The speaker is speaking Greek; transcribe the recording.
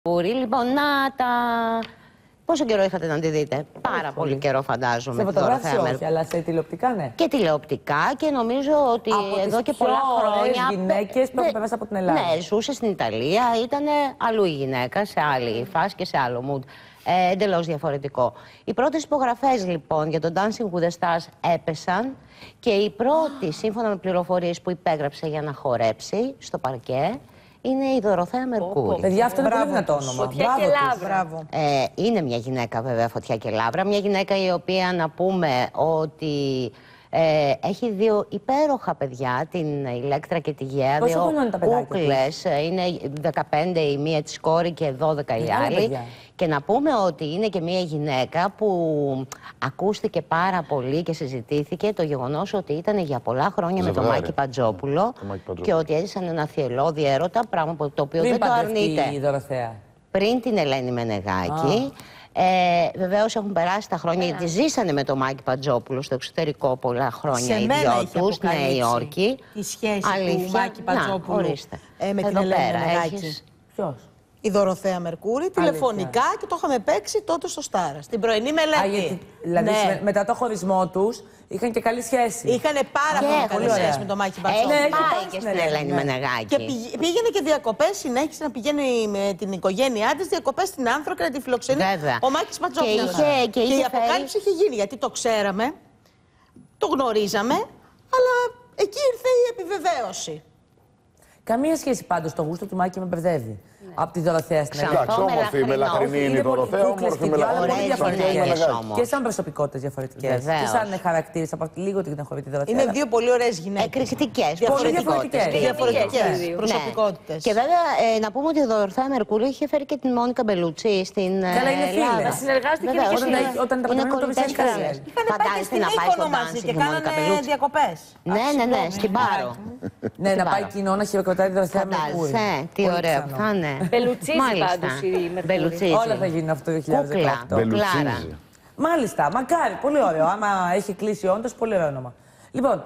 Λοιπόν, να τα... Πόσο καιρό είχατε να τη δείτε? Πάρα πολύ καιρό, φαντάζομαι. Σε φωτογράφια όχι, αλλά σε τηλεοπτικά, ναι. Και τηλεοπτικά, και νομίζω ότι από εδώ και πολλά χρόνια. Γυναίκες που έχουν περάσει από την Ελλάδα. Ναι, ζούσε στην Ιταλία, ήταν αλλού η γυναίκα, σε άλλη φάση και σε άλλο mood. Εντελώς διαφορετικό. Οι πρώτες υπογραφές λοιπόν για το Dancing with the Stars έπεσαν και η πρώτη, σύμφωνα με πληροφορίες που υπέγραψε για να χορέψει στο παρκέ, είναι η Δωροθέα Μερκούρη. Παιδιά, αυτό είναι πολύ δυνατό όνομα. Φωτιά και Λαύρα. Είναι μια γυναίκα βέβαια, Φωτιά και Λαύρα. Μια γυναίκα η οποία, να πούμε ότι έχει δύο υπέροχα παιδιά, την Ηλέκτρα και τη Γέα. Πόσο χρονών είναι τα παιδάκια κούκλες. Είναι 15 η μία της κόρη και 12 η άλλη. Και να πούμε ότι είναι και μια γυναίκα που ακούστηκε πάρα πολύ και συζητήθηκε το γεγονός ότι ήταν για πολλά χρόνια με τον Μάκη Παντζόπουλο και ότι έζησαν ένα θυελλώδη έρωτα, πράγμα το οποίο δεν το αρνείται. Η Δωροθέα. Πριν την Ελένη Μενεγάκη. Βεβαίως έχουν περάσει τα χρόνια, γιατί ζήσανε με τον Μάκη Παντζόπουλο στο εξωτερικό πολλά χρόνια οι δυο τους, στη Νέα Υόρκη. Η σχέση του Μάκη Παντζόπουλου με την Ελένη Μενεγάκη. Ποιος? Η Δωροθέα Μερκούρη, τηλεφωνικά, και το είχαμε παίξει τότε στο Στάρα, στην πρωινή μελέτη. Δηλαδή μετά το χωρισμό τους είχαν και καλή σχέση. Είχαν πάρα πολύ καλή σχέση με τον Μάκη Παντζόπουλο. Έχει πάει και στην Ελένη Μενεγάκη. Και πήγαινε και διακοπές, συνέχισε να πηγαίνει με την οικογένειά της διακοπές στην Άνθρο και να τη φιλοξενεί ο Μάκης Παντζόπουλος. Και η αποκάλυψη είχε γίνει, γιατί το ξέραμε, το γνωρίζαμε, αλλά εκεί ήρθε η επιβεβαίωση. Καμία σχέση πάντως το γούστο του Μάκη με μπερδεύει. Από τη Δωροθέα στην Ελλάδα. Εντάξει, όμορφη, μελαχρινή είναι η Δωροθέα, όμορφη, μελαχρινή. Και σαν προσωπικότητες διαφορετικές. Και σαν χαρακτήρες, από λίγο την έχω δει τη Δωροθέα. Είναι δύο πολύ ωραίες γυναίκες. Εκρηκτικές, διαφορετικές προσωπικότητες. Και βέβαια να πούμε ότι η Δωροθέα Μερκούρη είχε φέρει και την Μόνικα Μπελούτσι στην Ελλάδα. Καλά, είναι φίλες. Συνεργάστηκε και όταν τα πατρονία το κολλητές καλές. Φαντάζεστε να πάει στο Dancing και η Μόνικα κάνανε Μπελούτσι. διακοπές. Ναι, στην Πάρο. Ναι, να πάει κοινό να χειροκροτάει τη Δωροθέα Μερκούρη. Τι ωραίο που θα είναι. Μπελουτσίζει πάντως η Μερκούρη. Όλα θα γίνουν αυτό το 2018. Κούκλα. Μάλιστα, μακάρι, πολύ ωραίο. Άμα έχει κλείσει όντως, πολύ ωραίο όνομα. Λοιπόν,